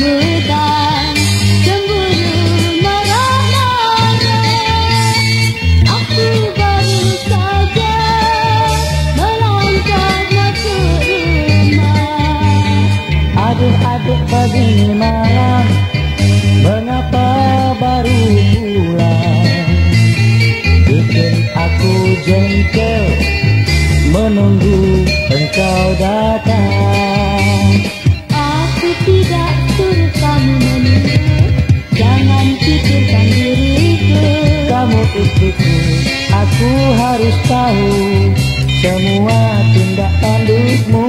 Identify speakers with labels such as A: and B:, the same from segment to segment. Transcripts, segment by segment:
A: sambutan, cemburu marah-marah. Aku baru saja melangkah masuk rumah.
B: Aduh-aduh pagi malam, mengapa baru pulang? Bikin aku jengkel menunggu engkau datang.
A: Aku tidak suruh kamu menunggu, jangan pikirkan diriku.
B: Kamu istriku, aku harus tahu semua tindak tandukmu.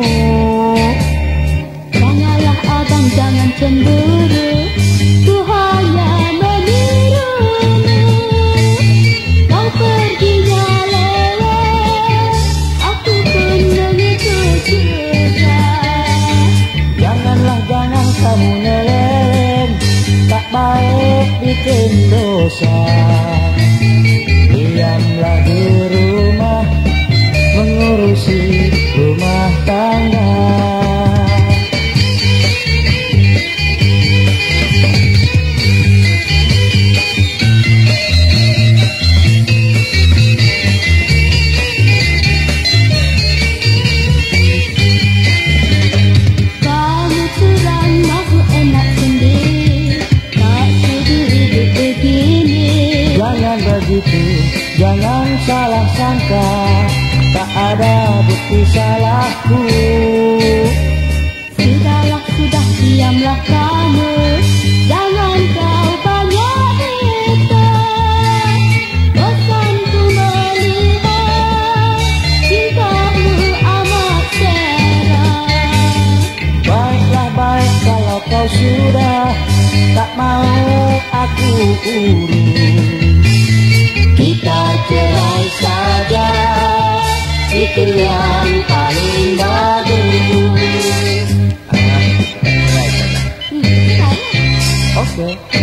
A: Janganlah abang, jangan cemburu, ku hanya menirumu. Kau perginya lewat, aku pun mengikut juga.
B: Janganlah jangan kamu neleng, tak baik bikin dosa. Diamlah di rumah, mengurusi rumah tangga.
A: Kamu curang, aku enak sendiri, tak sudi hidup begini.
B: Jangan begitu, jangan salah sangka, tak ada bukti salahku.
A: Sudahlah, sudah, diamlah kamu, jangan kau banyak cerita. Bosanku melihat cintamu amat cerah.
B: Baiklah baik kalau kau sudah tak mau aku urus. Kita cerai saja, itu yang paling bagus.
A: Saya
B: Oke.